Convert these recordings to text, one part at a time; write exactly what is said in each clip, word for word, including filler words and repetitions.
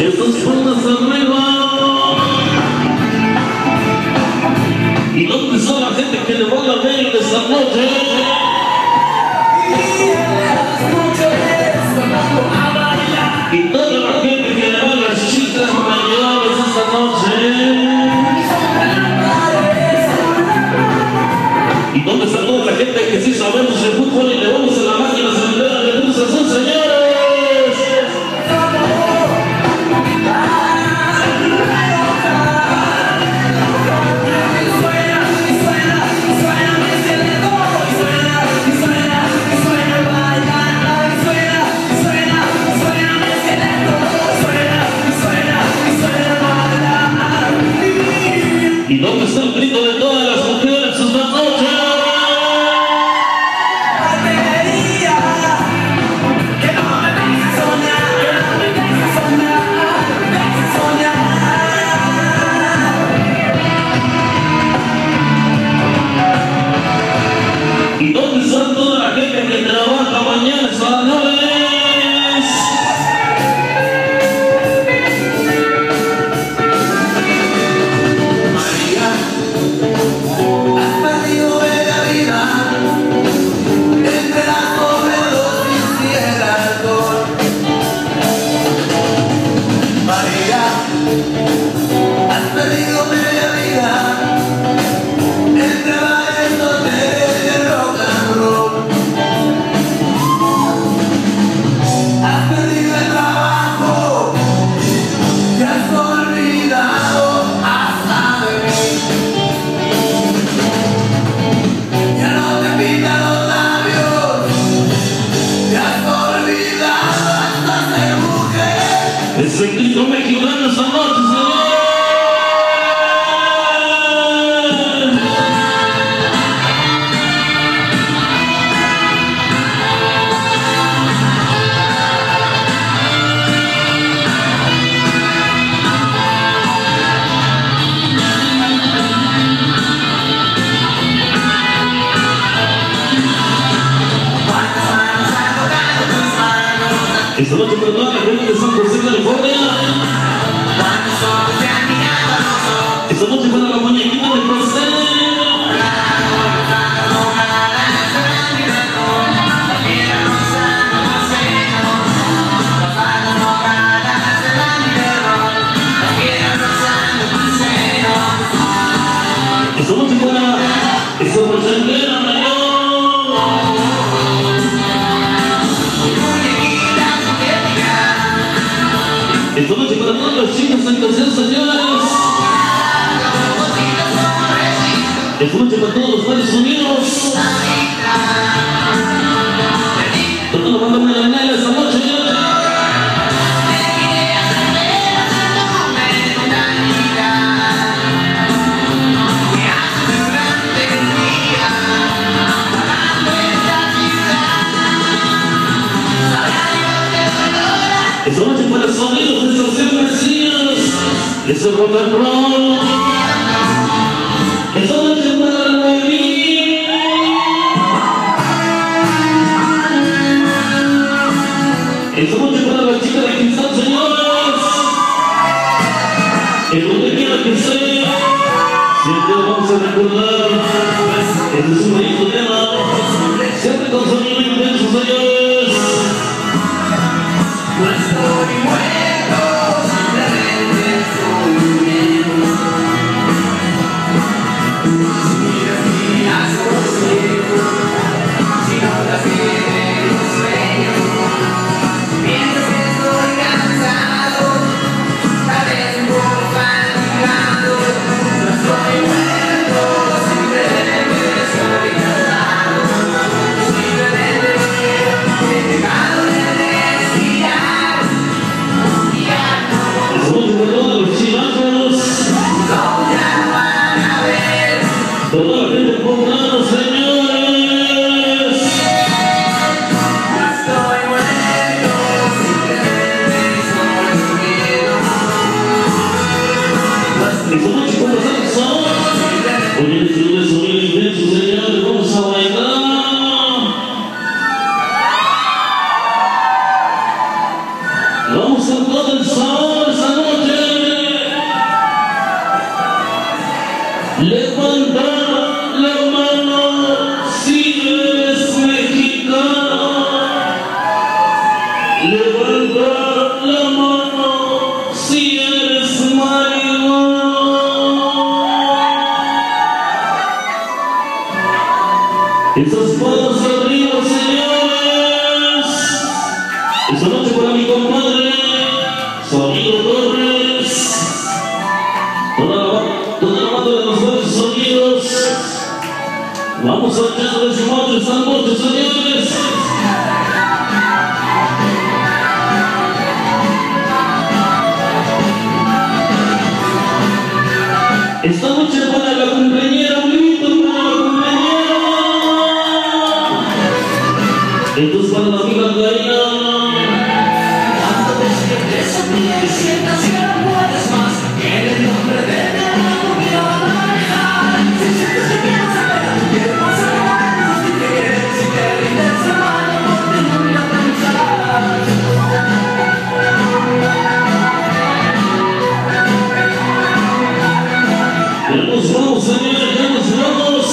Estos palmas arriba. ¿Y dónde está la gente que le va a ver esta noche? Y toda la gente que le va a las chicas mayores esta noche. ¿Y dónde está toda la gente que sí sabemos el fútbol y le vamos a la máquina cementera de Cruz Azul, señores? ¿Y dónde está el grito de todas las mujeres esta noche? ¿Y dónde está toda la gente que trabaja mañana, señores? Es el grito mexicano esta noche, señor. Esta noche para toda la gente de San José, California. Esta noche para la muñequita de pastel. Esta noche para esta porcelana mayor. Esta noche para todas las chicas en tercer, señores. Esta noche para todos los Estados Unidos. Todos nos mandan una llamada esta noche. Esta noche para los sonidos de Estación Mesías. Ese rock and roll. Esta noche para la bebida. Esta noche para la chica de cristal, señores. En donde quiera que sea, siempre vamos a recordar. Este es un bonito tema. Siempre con sonido intenso, señores. No estoy muerto, simplemente estoy huyendo. Si miras mi astro ciego, si notas que tengo sueño, piensas que estoy cansado, tal vez un poco fatigado. No estoy muerto, simplemente estoy cansado. Esas manos arriba, señores. Esta noche para mi compadre Sonido Torres. Toda la, toda la banda de los buenos sonidos. Vamos a echar de su madre esta noche, señores. Esta noche para la cumpleañera, un grito para la cumpleañera. Esto es para la amiga Karina. Cuando te sientes a mí y sientas que no puedes más, en el nombre de Dios voy a manejar. Si sientes que quieres saber, que pasa algo, si te quieres, si te rindes la mano, no te voy a pensar. Ya nos vamos, señores, ya nos vamos.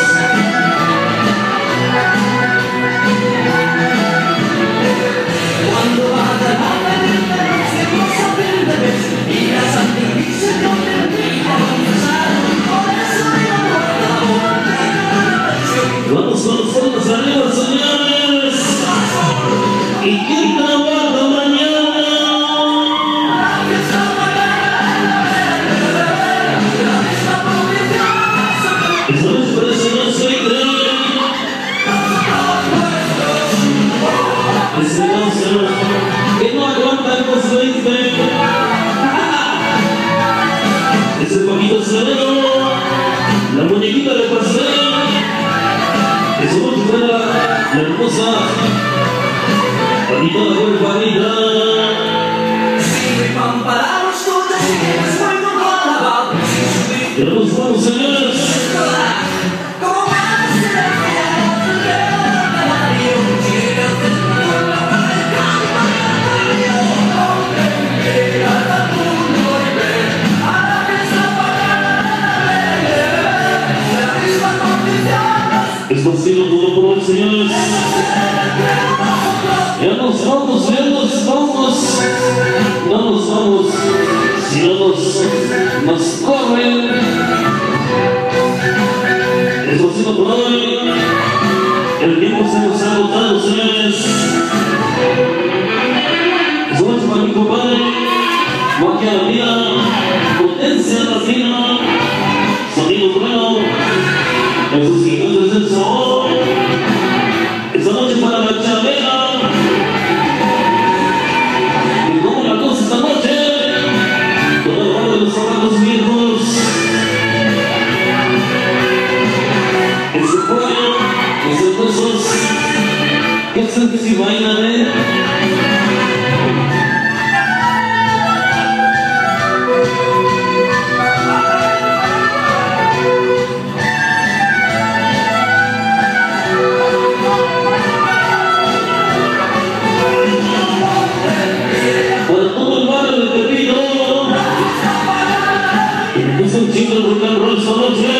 Cuando vaya a venir de vez, que vas a ver de vez, y la sangre dice no te olvida confesar. Por eso digo por favor, Vamos con los fondos arriba, señores. ¿Y quién trabaja mañana? Esta noche para el señor Seite. Ese no, señor, que no aguanta el Seite. Ese Paquito Severo, la muñequita de pastel. Esa noche para la hermosa Paquita de Cuerpanita. si mi pan para los cortes, si quieres fuego con la baba, si subir. Ya nos vamos, señores. Como más de la vida, no te quiero ganar yo. Quiero tener la pareja, yo comprender al mundo y ver a la misma palabra, la misma condición. Esto ha sido todo por hoy, señores. Ya nos vamos, ya nos vamos. No nos vamos, si no nos, nos corren. Esto ha sido por hoy. El tiempo se nos ha agotado, señores. Eso es para mi compadre Magia la Vida, Potencia Latina, Sonido Trueno, esos gigantes del sabor. Esta noche para la Chavera. Y como la cosa esta noche, toda la banda de los zapatos viejos. Ese pollo, esos besos, que hacen que si bailan, eh. Para todo el barrio de Tepito, es un chico de rock and roll esta noche.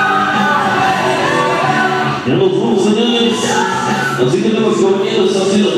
Ya nos vamos, señores. Así que, damas y caballeros, ha sido